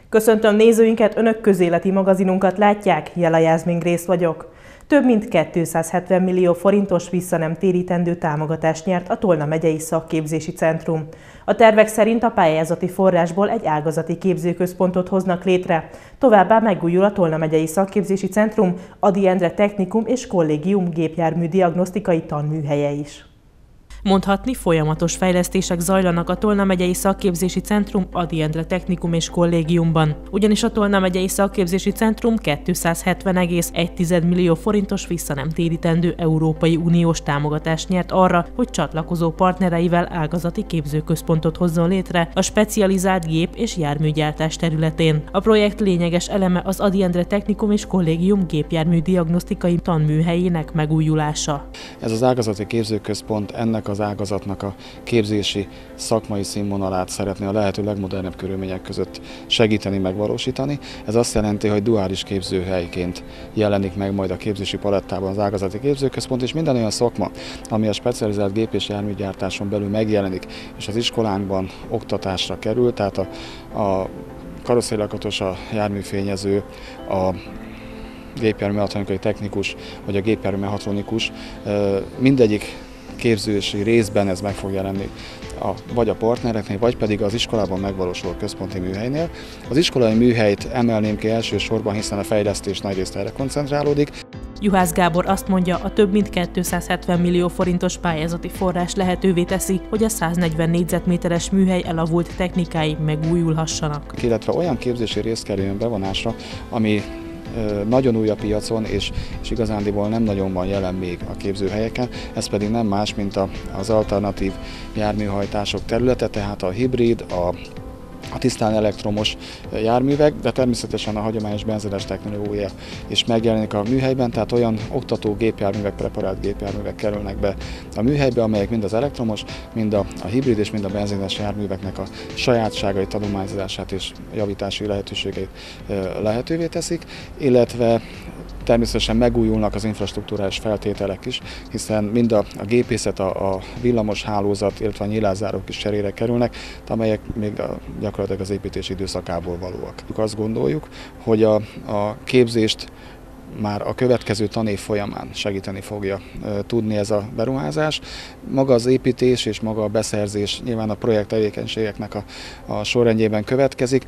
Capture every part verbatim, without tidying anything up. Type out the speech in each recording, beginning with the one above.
Köszöntöm nézőinket, Önök közéleti magazinunkat látják, Jela Jászmin Grész vagyok. Több mint kétszázhetven millió forintos vissza nem térítendő támogatást nyert a Tolna megyei szakképzési centrum. A tervek szerint a pályázati forrásból egy ágazati képzőközpontot hoznak létre. Továbbá megújul a Tolna megyei szakképzési centrum, Ady Endre Technikum és Kollégium gépjármű diagnosztikai tanműhelye is. Mondhatni, folyamatos fejlesztések zajlanak a Tolna megyei szakképzési centrum, Ady Endre Technikum és Kollégiumban. Ugyanis a Tolna megyei szakképzési centrum kétszázhetven egész egy millió forintos vissza nem térítendő Európai Uniós támogatást nyert arra, hogy csatlakozó partnereivel ágazati képzőközpontot hozzon létre a specializált gép- és járműgyártás területén. A projekt lényeges eleme az Ady Endre Technikum és Kollégium gépjármű diagnosztikai tanműhelyének megújulása. Ez az ágazati képzőközpont ennek az ágazatnak a képzési szakmai színvonalát szeretné a lehető legmodernebb körülmények között segíteni, megvalósítani. Ez azt jelenti, hogy duális képzőhelyként jelenik meg majd a képzési palettában az ágazati képzőközpont, és minden olyan szakma, ami a specializált gép- és járműgyártáson belül megjelenik, és az iskolánkban oktatásra kerül, tehát a, a karosszérilakatos, a járműfényező, a gépjárműmechatronikai technikus vagy a gépjárműmechatronikus, mindegyik képzési részben ez meg fog jelenni, a, vagy a partnereknél, vagy pedig az iskolában megvalósuló központi műhelynél. Az iskolai műhelyt emelném ki elsősorban, hiszen a fejlesztés nagyrészt erre koncentrálódik. Juhász Gábor azt mondja, a több mint kétszázhetven millió forintos pályázati forrás lehetővé teszi, hogy a száznegyven négyzetméteres műhely elavult technikáig megújulhassanak. Illetve olyan képzési rész kerüljön bevonásra, ami nagyon új a piacon, és, és igazándiból nem nagyon van jelen még a képzőhelyeken, ez pedig nem más, mint a, az alternatív járműhajtások területe, tehát a hibrid, a a tisztán elektromos járművek, de természetesen a hagyományos benzenes technológia is megjelenik a műhelyben, tehát olyan oktató gépjárművek, preparált gépjárművek kerülnek be a műhelybe, amelyek mind az elektromos, mind a, a hibrid és mind a benzines járműveknek a sajátságait, tanulmányozását és javítási lehetőségeit lehetővé teszik, illetve természetesen megújulnak az infrastruktúrális feltételek is, hiszen mind a, a gépészet, a, a villamos hálózat, illetve a nyilázárók is cserére kerülnek, amelyek még a, gyakorlatilag az építési időszakából valóak. Azt gondoljuk, hogy a, a képzést már a következő tanév folyamán segíteni fogja e, tudni ez a beruházás. Maga az építés és maga a beszerzés nyilván a projekt tevékenységeknek a, a sorrendjében következik.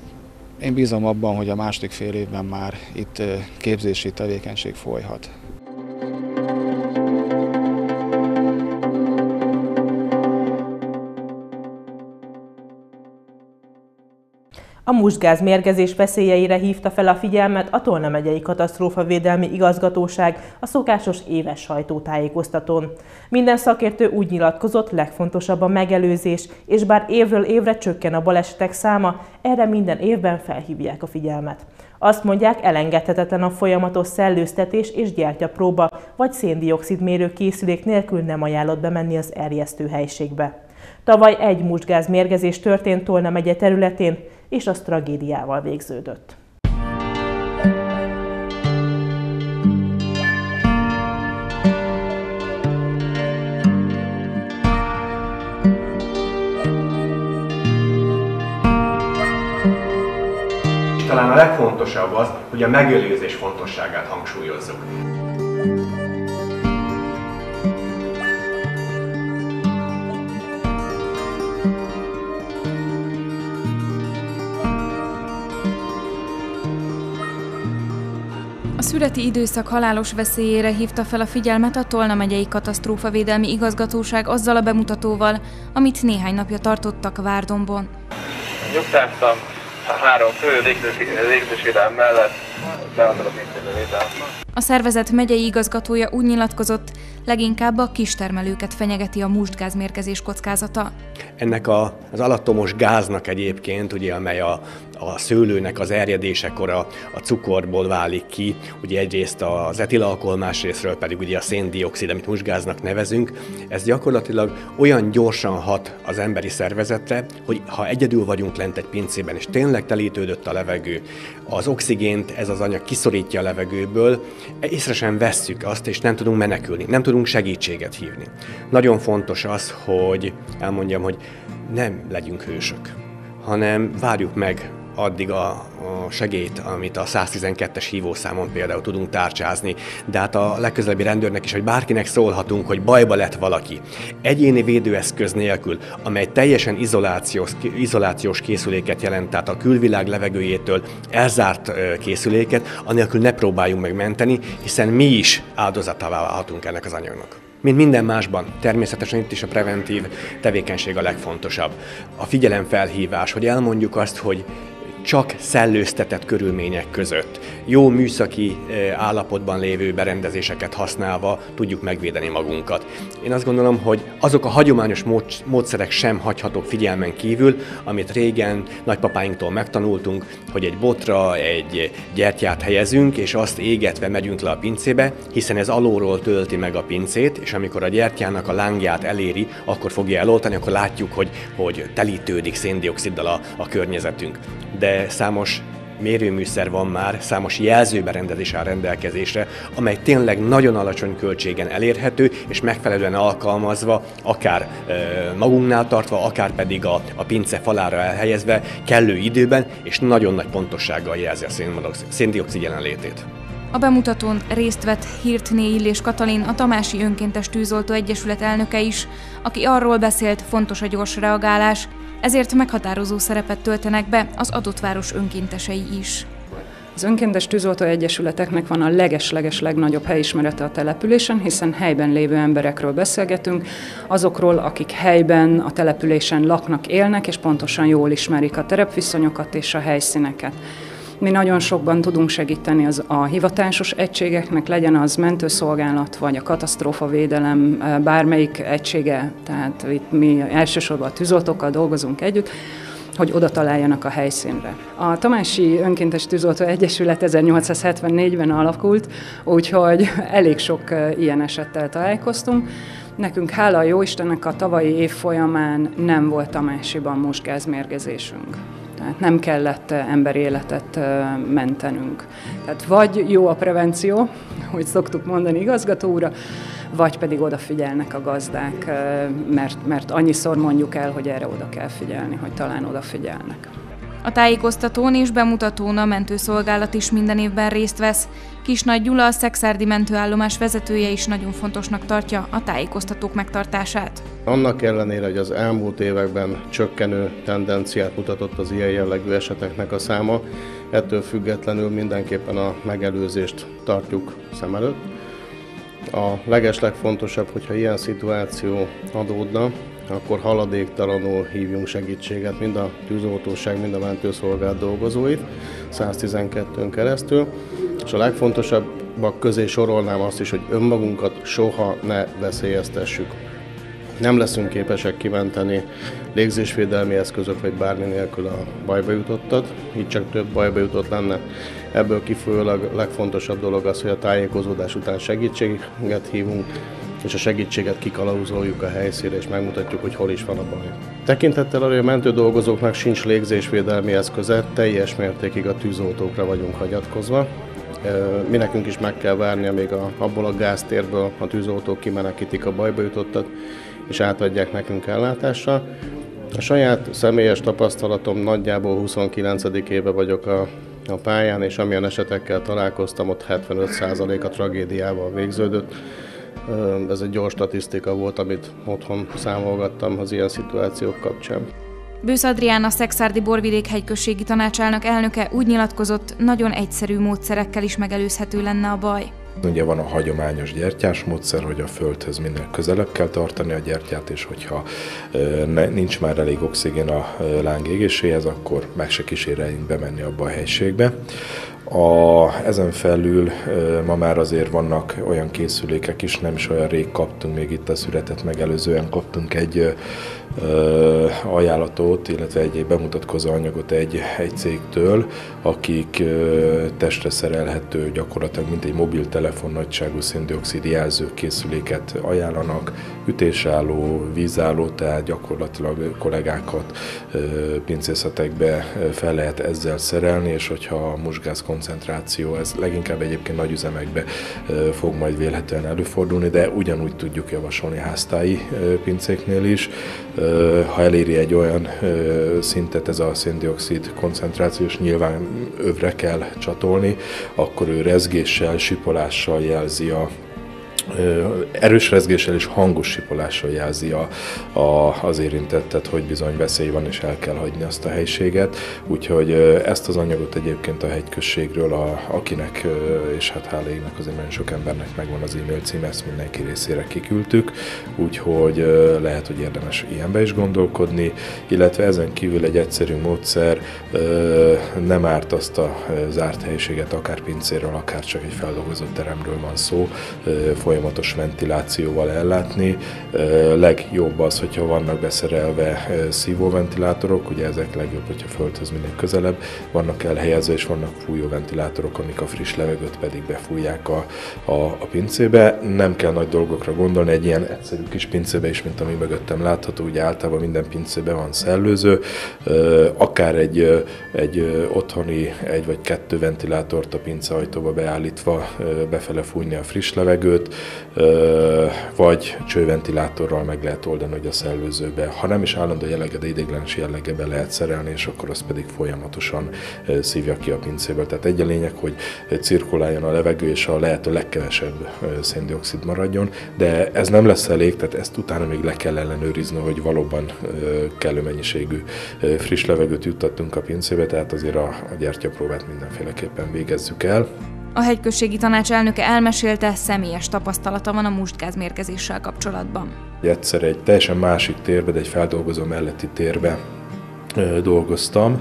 Én bízom abban, hogy a második fél évben már itt képzési tevékenység folyhat. A mustgáz mérgezés veszélyeire hívta fel a figyelmet a Tolna megyei katasztrófavédelmi igazgatóság a szokásos éves sajtótájékoztatón. Minden szakértő úgy nyilatkozott, legfontosabb a megelőzés, és bár évről évre csökken a balesetek száma, erre minden évben felhívják a figyelmet. Azt mondják, elengedhetetlen a folyamatos szellőztetés és gyertyapróba, vagy széndioxid mérő készülék nélkül nem ajánlott bemenni az erjesztő helységbe. Tavaly egy mustgáz mérgezés történt Tolna megye területén, és az tragédiával végződött. Talán a legfontosabb az, hogy a megelőzés fontosságát hangsúlyozzuk. A szüreti időszak halálos veszélyére hívta fel a figyelmet a Tolna megyei katasztrófavédelmi igazgatóság azzal a bemutatóval, amit néhány napja tartottak Várdombon. Nyugtáztam a három fő légzésvédelem mellett beadom a pénztérbevétel. A szervezet megyei igazgatója úgy nyilatkozott, leginkább a kistermelőket fenyegeti a mustgázmérgezés kockázata. Ennek a, az alattomos gáznak egyébként, ugye, amely a, a szőlőnek az erjedésekor a, a cukorból válik ki, ugye egyrészt az etilalkohol, másrésztről pedig ugye a széndioxid, amit mustgáznak nevezünk, ez gyakorlatilag olyan gyorsan hat az emberi szervezetre, hogy ha egyedül vagyunk lent egy pincében, és tényleg telítődött a levegő, az oxigént ez az anyag kiszorítja a levegőből, észre sem vesszük azt, és nem tudunk menekülni, nem tudunk segítséget hívni. Nagyon fontos az, hogy elmondjam, hogy nem legyünk hősök, hanem várjuk meg addig a, a segélyt, amit a száztizenkettes hívószámon például tudunk tárcsázni, de hát a legközelebbi rendőrnek is, hogy bárkinek szólhatunk, hogy bajba lett valaki. Egyéni védőeszköz nélkül, amely teljesen izolációs, izolációs készüléket jelent, tehát a külvilág levegőjétől elzárt készüléket, anélkül ne próbáljunk meg menteni, hiszen mi is áldozatává válhatunk ennek az anyagnak. Mint minden másban, természetesen itt is a preventív tevékenység a legfontosabb. A figyelemfelhívás, hogy elmondjuk azt, hogy csak szellőztetett körülmények között, jó műszaki állapotban lévő berendezéseket használva tudjuk megvédeni magunkat. Én azt gondolom, hogy azok a hagyományos módszerek sem hagyhatók figyelmen kívül, amit régen nagypapáinktól megtanultunk, hogy egy botra egy gyertyát helyezünk, és azt égetve megyünk le a pincébe, hiszen ez alulról tölti meg a pincét, és amikor a gyertyának a lángját eléri, akkor fogja eloltani, akkor látjuk, hogy, hogy telítődik széndioxiddal a, a környezetünk. De számos mérőműszer van már, számos jelzőberendezés áll rendelkezésre, amely tényleg nagyon alacsony költségen elérhető, és megfelelően alkalmazva, akár e, magunknál tartva, akár pedig a, a pince falára elhelyezve, kellő időben, és nagyon nagy pontossággal jelzi a széndioxid jelenlétét. A bemutatón részt vett Hirtné Illés Katalin, a Tamási Önkéntes Tűzoltó Egyesület elnöke is, aki arról beszélt, fontos a gyors reagálás, ezért meghatározó szerepet töltenek be az adott város önkéntesei is. Az önkéntes tűzoltó egyesületeknek van a leges-leges legnagyobb helyismerete a településen, hiszen helyben lévő emberekről beszélgetünk, azokról, akik helyben, a településen laknak, élnek, és pontosan jól ismerik a terepviszonyokat és a helyszíneket. Mi nagyon sokban tudunk segíteni az a hivatásos egységeknek, legyen az mentőszolgálat, vagy a katasztrófavédelem bármelyik egysége, tehát itt mi elsősorban a tűzoltókkal dolgozunk együtt, hogy oda találjanak a helyszínre. A Tamási Önkéntes Tűzoltó Egyesület ezernyolcszázhetvennégyben alakult, úgyhogy elég sok ilyen esettel találkoztunk. Nekünk hála a Jóistennek a tavalyi év folyamán nem volt Tamásiban mostgázmérgezésünk. Tehát nem kellett emberi életet mentenünk. Tehát vagy jó a prevenció, hogy szoktuk mondani igazgató úra, vagy pedig odafigyelnek a gazdák, mert, mert annyiszor mondjuk el, hogy erre oda kell figyelni, hogy talán odafigyelnek. A tájékoztatón és bemutatón a mentőszolgálat is minden évben részt vesz. Kisnagy Gyula, a szekszárdi mentőállomás vezetője is nagyon fontosnak tartja a tájékoztatók megtartását. Annak ellenére, hogy az elmúlt években csökkenő tendenciát mutatott az ilyen jellegű eseteknek a száma, ettől függetlenül mindenképpen a megelőzést tartjuk szem előtt. A legeslegfontosabb, hogyha ilyen szituáció adódna, akkor haladéktalanul hívjunk segítséget, mind a tűzoltóság, mind a mentőszolgálat dolgozóit, száztizenkettőn keresztül. És a legfontosabbak közé sorolnám azt is, hogy önmagunkat soha ne veszélyeztessük. Nem leszünk képesek kimenteni légzésvédelmi eszközök vagy bármi nélkül a bajba jutottat, így csak több bajba jutott lenne. Ebből kifolyólag a legfontosabb dolog az, hogy a tájékozódás után segítséget hívunk, és a segítséget kikalauzoljuk a helyszínre, és megmutatjuk, hogy hol is van a baj. Tekintettel arra, hogy a mentődolgozóknak sincs légzésvédelmi eszköze, teljes mértékig a tűzoltókra vagyunk hagyatkozva. Mi nekünk is meg kell várni, amíg a, abból a gáztérből a tűzoltók kimenekítik a bajba jutottat, és átadják nekünk ellátásra. A saját személyes tapasztalatom, nagyjából huszonkilencedik éve vagyok a, a pályán, és amilyen esetekkel találkoztam, ott hetvenöt százalék a tragédiával végződött. Ez egy gyors statisztika volt, amit otthon számolgattam az ilyen szituációk kapcsán. Bősz Adrián, a Szekszárdi Borvidék Hegyközségi Tanácsának elnöke úgy nyilatkozott, nagyon egyszerű módszerekkel is megelőzhető lenne a baj. Ugye van a hagyományos gyertyás módszer, hogy a földhöz minél közelebb kell tartani a gyertyát, és hogyha nincs már elég oxigén a láng égéséhez, akkor meg se kíséreljünk bemenni abba a helységbe. A, ezen felül ma már azért vannak olyan készülékek is, nem is olyan rég kaptunk, még itt a szüretet megelőzően kaptunk egy ö, ajánlatot, illetve egy bemutatkozó anyagot egy, egy cégtől, akik ö, testre szerelhető, gyakorlatilag mint egy mobiltelefon nagyságú széndioxid jelző készüléket ajánlanak, ütésálló, vízálló, tehát gyakorlatilag kollégákat ö, pincészetekbe fel lehet ezzel szerelni, és hogyha a mustgáz koncentráció, ez leginkább egyébként nagy üzemekbe fog majd vélhetően előfordulni, de ugyanúgy tudjuk javasolni háztáji pincéknél is. Ha eléri egy olyan szintet ez a szén-dioxid koncentráció, és nyilván övre kell csatolni, akkor ő rezgéssel, sipolással jelzi a erős rezgéssel és hangos sipolással jelzi a, a, az érintettet, hogy bizony veszély van, és el kell hagyni azt a helységet. Úgyhogy ezt az anyagot egyébként a hegyközségről, a, akinek, és hát hála égnek azért nagyon sok embernek megvan az e-mail címe, ezt mindenki részére kiküldtük, úgyhogy lehet, hogy érdemes ilyenbe is gondolkodni, illetve ezen kívül egy egyszerű módszer, nem árt azt a zárt helyiséget, akár pincéről, akár csak egy feldolgozott teremről van szó, folyamatos ventilációval ellátni. Legjobb az, hogyha vannak beszerelve szívóventilátorok, ugye ezek legjobb, hogyha földhöz minél közelebb vannak elhelyezve, és vannak fújóventilátorok, amik a friss levegőt pedig befújják a, a, a pincébe. Nem kell nagy dolgokra gondolni, egy ilyen egyszerű kis pincébe is, mint ami mögöttem látható, ugye általában minden pincébe van szellőző, akár egy, egy otthoni egy vagy kettő ventilátort a pinceajtóba beállítva befele fújni a friss levegőt, vagy csőventilátorral meg lehet oldani, hogy a szellőzőbe, ha nem is állandó jelleggel, de ideiglenes jelleggel be lehet szerelni, és akkor az pedig folyamatosan szívja ki a pincéből. Tehát egy a lényeg, hogy cirkuláljon a levegő, és a lehető legkevesebb szén-dioxid maradjon, de ez nem lesz elég, tehát ezt utána még le kell ellenőrizni, hogy valóban kellő mennyiségű friss levegőt juttattunk a pincébe, tehát azért a, a gyertyapróbát mindenféleképpen végezzük el. A hegyközségi tanács elnöke elmesélte, személyes tapasztalata van a mustgázmérgezéssel kapcsolatban. Egyszer egy teljesen másik térbe, de egy feldolgozó melletti térbe dolgoztam.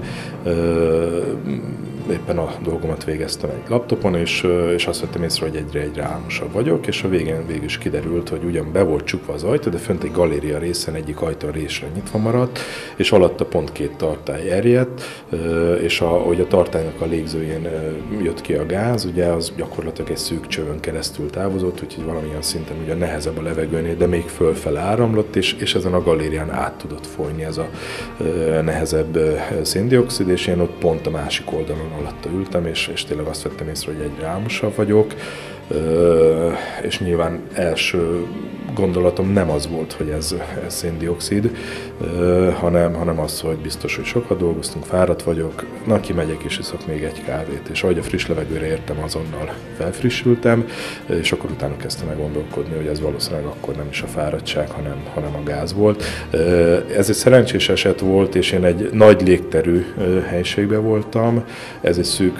Éppen a dolgomat végeztem egy laptopon, és, és azt vettem észre, hogy egyre egyre álmosabb vagyok, és a végén végül is kiderült, hogy ugyan be volt csukva az ajtó, de fönt egy galéria részen egyik ajtó részre nyitva maradt, és alatta pont két tartály erjedt, és a, ahogy a tartálynak a légzőjén jött ki a gáz, ugye az gyakorlatilag egy szűk csövön keresztül távozott, úgyhogy valamilyen szinten ugye nehezebb a levegőnél, de még fölfele áramlott, és, és ezen a galérián át tudott folyni ez a nehezebb szén-dioxid, és én ott pont a másik oldalon alatta ültem, és, és tényleg azt vettem észre, hogy egyre álmosabb vagyok, és nyilván első gondolatom nem az volt, hogy ez, ez szén-dioxid, hanem, hanem az, hogy biztos, hogy sokat dolgoztunk, fáradt vagyok, na kimegyek és iszok még egy kávét, és ahogy a friss levegőre értem, azonnal felfrissültem, és akkor utána kezdtem el gondolkodni, hogy ez valószínűleg akkor nem is a fáradtság, hanem, hanem a gáz volt. Ez egy szerencsés eset volt, és én egy nagy légterű helyiségben voltam, ez egy szűk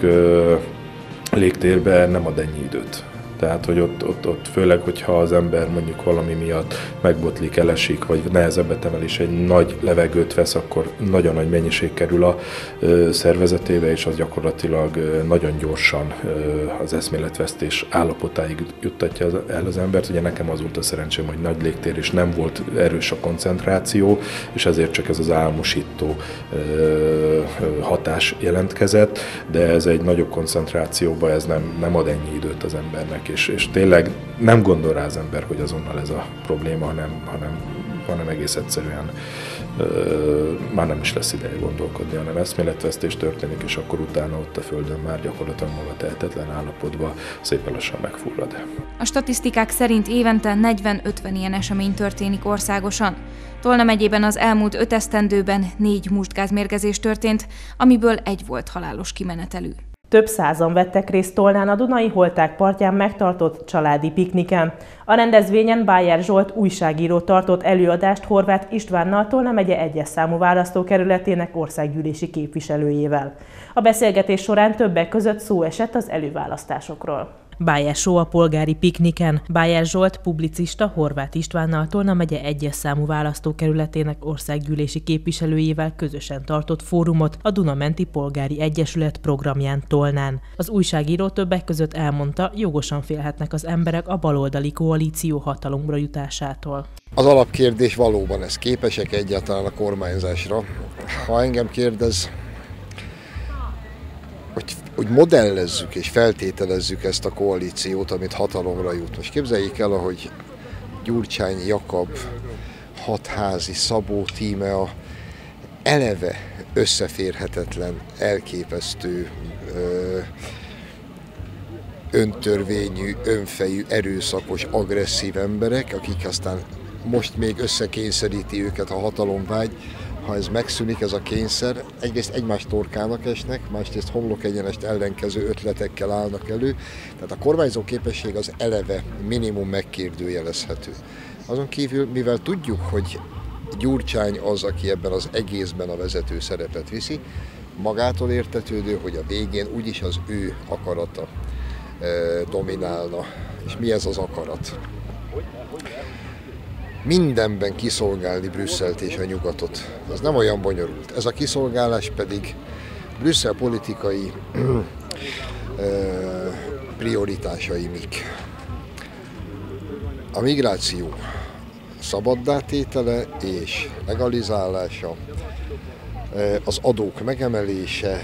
légtérben nem ad ennyi időt. Tehát, hogy ott, ott, ott főleg, hogyha az ember mondjuk valami miatt megbotlik, elesik, vagy nehezebbet emel, és egy nagy levegőt vesz, akkor nagyon nagy mennyiség kerül a ö, szervezetébe, és az gyakorlatilag ö, nagyon gyorsan ö, az eszméletvesztés állapotáig juttatja az, el az embert. Ugye nekem az volt a szerencsém, hogy nagy légtér, és nem volt erős a koncentráció, és ezért csak ez az álmosító ö, ö, hatás jelentkezett, de ez egy nagyobb koncentrációban ez nem, nem ad ennyi időt az embernek. És, és tényleg nem gondol rá az ember, hogy azonnal ez a probléma, hanem, hanem, hanem egész egyszerűen ö, már nem is lesz ideje gondolkodni, hanem eszméletvesztés történik, és akkor utána ott a földön már gyakorlatilag maga tehetetlen állapotban szépen lassan megfullad. A statisztikák szerint évente negyven-ötven ilyen esemény történik országosan. Tolna megyében az elmúlt öt esztendőben négy mustgázmérgezés történt, amiből egy volt halálos kimenetelű. Több százan vettek részt Tolnán a Dunai Holták partján megtartott családi pikniken. A rendezvényen Bájer Zsolt újságíró tartott előadást Horváth Istvánnal, Tolna megye egyes számú választókerületének országgyűlési képviselőjével. A beszélgetés során többek között szó esett az előválasztásokról. Bájer Show a polgári pikniken. Bájer Zsolt publicista Horváth Istvánnal, Tolna megye egyes számú választókerületének országgyűlési képviselőjével közösen tartott fórumot a Duna-menti Polgári Egyesület programján Tolnán. Az újságíró többek között elmondta, jogosan félhetnek az emberek a baloldali koalíció hatalomra jutásától. Az alapkérdés valóban, ez képesek egyáltalán a kormányzásra. Ha engem kérdez, hogy, hogy modellezzük és feltételezzük ezt a koalíciót, amit hatalomra jut. Most képzeljék el, ahogy Gyurcsány Jakab, Hatházi, Szabó Tímea eleve összeférhetetlen, elképesztő, ö, öntörvényű, önfejű, erőszakos, agresszív emberek, akik aztán most még összekényszeríti őket a hatalomvágy. Ha ez megszűnik, ez a kényszer, egyrészt egymás torkának esnek, másrészt homlok egyenest ellenkező ötletekkel állnak elő, tehát a kormányzó képesség az eleve minimum megkérdőjelezhető. Azon kívül, mivel tudjuk, hogy Gyurcsány az, aki ebben az egészben a vezető szerepet viszi, magától értetődő, hogy a végén úgyis az ő akarata e, dominálna. És mi ez az akarat? Mindenben kiszolgálni Brüsszelt és a nyugatot. Ez nem olyan bonyolult. Ez a kiszolgálás pedig Brüsszel politikai prioritásai mik. A migráció szabaddá tétele és legalizálása, az adók megemelése,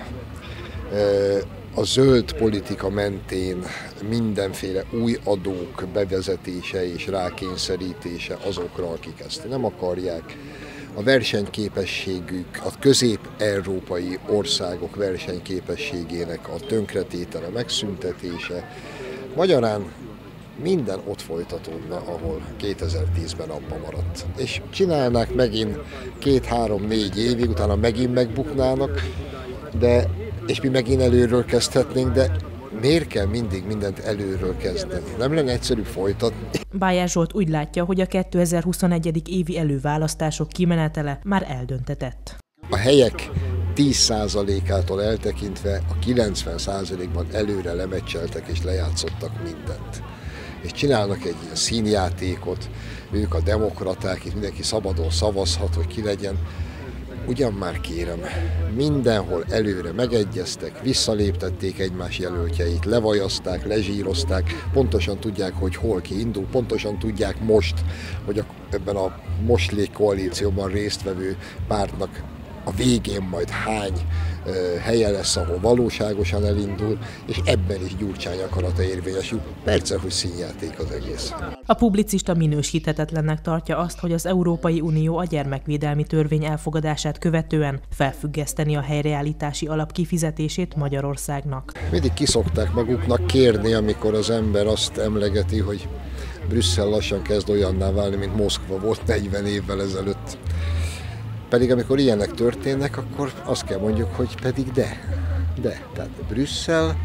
a zöld politika mentén mindenféle új adók bevezetése és rákényszerítése azokra, akik ezt nem akarják, a versenyképességük, a közép-európai országok versenyképességének a tönkretétele, megszüntetése, magyarán minden ott folytatódna, ahol kétezer-tízben abba maradt. És csinálnák megint két-három-négy évig, utána megint megbuknának, de, és mi megint előről kezdhetnénk, de miért kell mindig mindent előről kezdeni? Nem lenne egyszerűbb folytatni? Bájár Zsolt úgy látja, hogy a kétezer-huszonegyedik évi előválasztások kimenetele már eldöntetett. A helyek tíz százalékától eltekintve a kilencven százalékban előre lemecseltek és lejátszottak mindent. És csinálnak egy ilyen színjátékot, ők a demokraták, itt mindenki szabadon szavazhat, hogy ki legyen. Ugyan már kérem, mindenhol előre megegyeztek, visszaléptették egymás jelöltjeit, levajazták, lezsírozták, pontosan tudják, hogy hol ki indul, pontosan tudják most, hogy a, ebben a mostlék koalícióban résztvevő pártnak a végén majd hány uh, helye lesz, ahol valóságosan elindul, és ebben is Gyurcsány akarata érvényesül. Persze, hogy színjáték az egész. A publicista minősíthetetlennek tartja azt, hogy az Európai Unió a gyermekvédelmi törvény elfogadását követően felfüggeszteni a helyreállítási alap kifizetését Magyarországnak. Mindig kiszokták maguknak kérni, amikor az ember azt emlegeti, hogy Brüsszel lassan kezd olyanná válni, mint Moszkva volt negyven évvel ezelőtt. Pedig amikor ilyenek történnek, akkor azt kell mondjuk, hogy pedig de. De. Tehát Brüsszel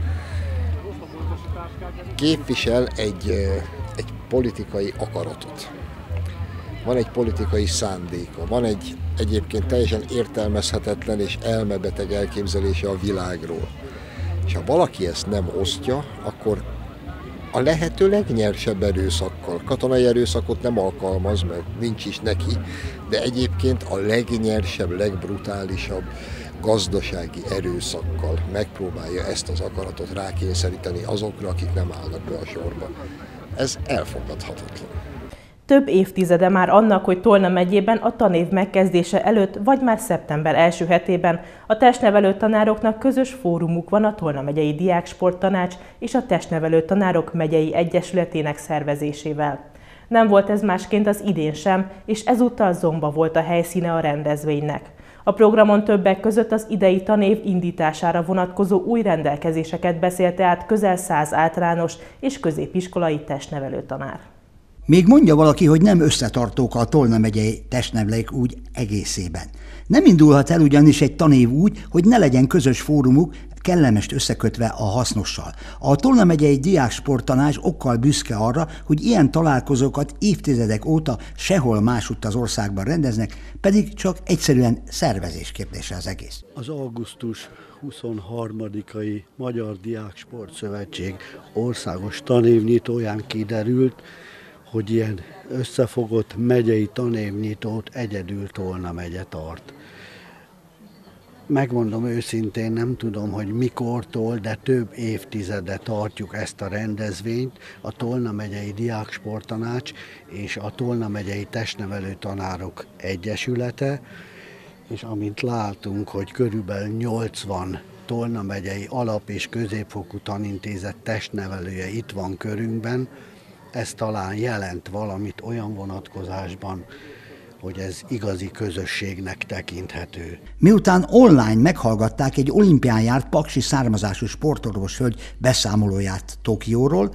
képvisel egy, egy politikai akaratot. Van egy politikai szándéka, van egy egyébként teljesen értelmezhetetlen és elmebeteg elképzelése a világról. És ha valaki ezt nem osztja, akkor a lehető legnyersebb erőszakkal, katonai erőszakot nem alkalmaz, mert nincs is neki, de egyébként a legnyersebb, legbrutálisabb gazdasági erőszakkal megpróbálja ezt az akaratot rákényszeríteni azokra, akik nem állnak be a sorba. Ez elfogadhatatlan. Több évtizede már annak, hogy Tolna megyében a tanév megkezdése előtt, vagy már szeptember első hetében a testnevelő tanároknak közös fórumuk van a Tolna megyei Diáksporttanács és a Testnevelő Tanárok Megyei Egyesületének szervezésével. Nem volt ez másként az idén sem, és ezúttal Zomba volt a helyszíne a rendezvénynek. A programon többek között az idei tanév indítására vonatkozó új rendelkezéseket beszélte át közel száz általános és középiskolai testnevelő tanár. Még mondja valaki, hogy nem összetartók a Tolna megyei testnevelők úgy egészében. Nem indulhat el ugyanis egy tanév úgy, hogy ne legyen közös fórumuk, kellemest összekötve a hasznossal. A Tolna megyei Diáksporttanács okkal büszke arra, hogy ilyen találkozókat évtizedek óta sehol másutt az országban rendeznek, pedig csak egyszerűen szervezés kérdése az egész. Az augusztus huszonharmadikai Magyar Diáksportszövetség országos tanévnyitóján kiderült, hogy ilyen összefogott megyei tanévnyitót egyedül Tolna megye tart. Megmondom őszintén, nem tudom, hogy mikortól, de több évtizede tartjuk ezt a rendezvényt, a Tolna megyei Diáksporttanács és a Tolna megyei Testnevelő Tanárok Egyesülete, és amint látunk, hogy körülbelül nyolcvan Tolna megyei alap- és középfokú tanintézet testnevelője itt van körünkben, ez talán jelent valamit olyan vonatkozásban, hogy ez igazi közösségnek tekinthető. Miután online meghallgatták egy olimpián járt paksi származású sportorvos hölgy beszámolóját Tokióról,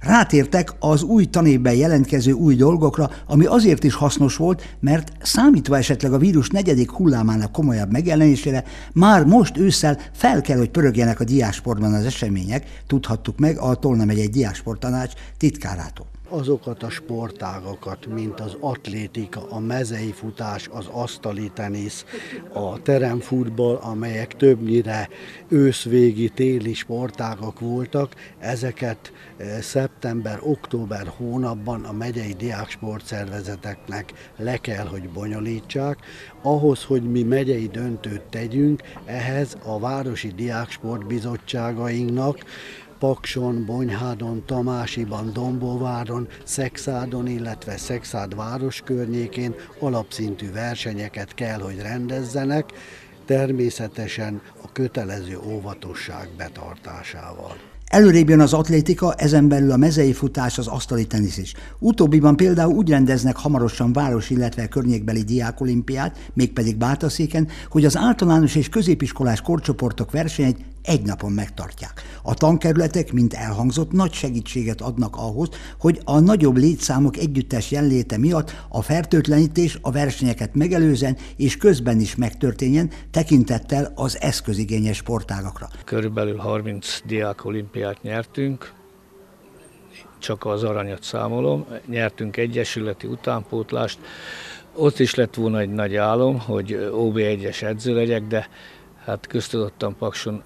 Rátértek az új tanévben jelentkező új dolgokra, ami azért is hasznos volt, mert számítva esetleg a vírus negyedik hullámának komolyabb megjelenésére, már most ősszel fel kell, hogy pörögjenek a diáksportban az események, tudhattuk meg a Tolna megyei Diáksporttanács titkárától. Azokat a sportágakat, mint az atlétika, a mezei futás, az asztali tenisz, a teremfutball, amelyek többnyire őszvégi, téli sportágak voltak, ezeket szeptember-október hónapban a megyei diáksportszervezeteknek le kell, hogy bonyolítsák. Ahhoz, hogy mi megyei döntőt tegyünk, ehhez a városi diáksportbizottságainknak Pakson, Bonyhádon, Tamásiban, Dombóváron, Szekszádon, illetve Szekszád város környékén alapszintű versenyeket kell, hogy rendezzenek, természetesen a kötelező óvatosság betartásával. Előrébb jön az atlétika, ezen belül a mezei futás, az asztali tenisz is. Utóbbiban például úgy rendeznek hamarosan város, illetve környékbeli diákolimpiát, mégpedig Bátaszéken, hogy az általános és középiskolás korcsoportok versenyeit egy napon megtartják. A tankerületek, mint elhangzott, nagy segítséget adnak ahhoz, hogy a nagyobb létszámok együttes jelenléte miatt a fertőtlenítés a versenyeket megelőzzen és közben is megtörténjen, tekintettel az eszközigényes sportágakra. Körülbelül harminc diákolimpiát nyertünk, csak az aranyat számolom, nyertünk egyesületi utánpótlást, ott is lett volna egy nagy álom, hogy ó bé egyes edző legyek, de hát köztudottan Pakson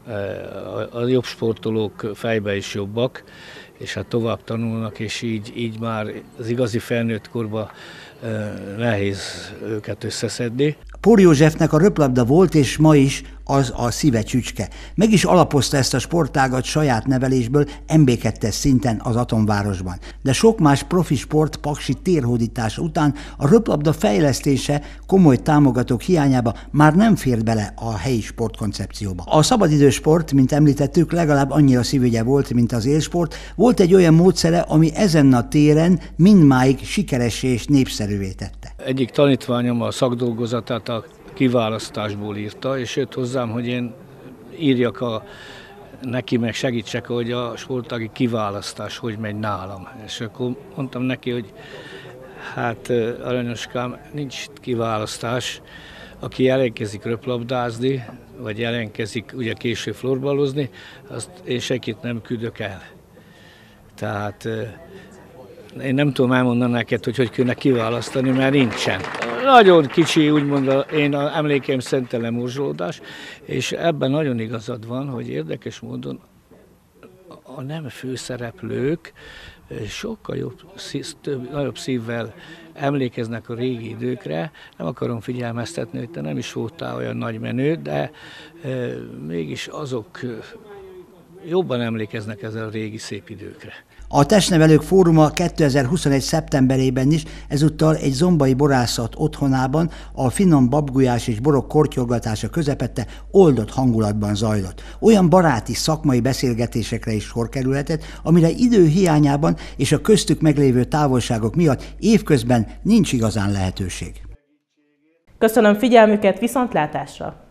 a jobb sportolók fejbe is jobbak, és hát tovább tanulnak, és így, így már az igazi felnőtt korban nehéz őket összeszedni. Pór Józsefnek a röplabda volt és ma is az a szíve csücske. Meg is alapozta ezt a sportágat saját nevelésből em bé kettes szinten az Atomvárosban. De sok más profi sport paksi térhódítása után a röplabda fejlesztése komoly támogatók hiányába már nem fért bele a helyi sportkoncepcióba. A szabadidősport, mint említettük, legalább annyira szívügye volt, mint az élsport. Volt egy olyan módszere, ami ezen a téren mindmáig sikeressé és népszerűvé tette. Egyik tanítványom a szakdolgozatát a kiválasztásból írta, és jött hozzám, hogy én írjak a, neki, meg segítsek, hogy a sportági kiválasztás hogy megy nálam. És akkor mondtam neki, hogy hát aranyoskám, nincs kiválasztás, aki jelentkezik röplabdázni, vagy jelentkezik ugye később florballozni, azt én senkit nem küldök el. Tehát én nem tudom elmondani neked, hogy hogy kéne kiválasztani, mert nincsen. Nagyon kicsi, úgymond a, én a emlékeim szerint a lemorzsolódás, és ebben nagyon igazad van, hogy érdekes módon a nem főszereplők sokkal jobb, több, nagyobb szívvel emlékeznek a régi időkre. Nem akarom figyelmeztetni, hogy te nem is voltál olyan nagy menő, de e, mégis azok jobban emlékeznek ezzel a régi szép időkre. A Testnevelők Fóruma kétezer-huszonegy. szeptemberében is ezúttal egy zombai borászat otthonában a finom babgulyás és borok kortyolgatása közepette oldott hangulatban zajlott. Olyan baráti, szakmai beszélgetésekre is sor kerülhetett, amire idő hiányában és a köztük meglévő távolságok miatt évközben nincs igazán lehetőség. Köszönöm figyelmüket, viszontlátásra!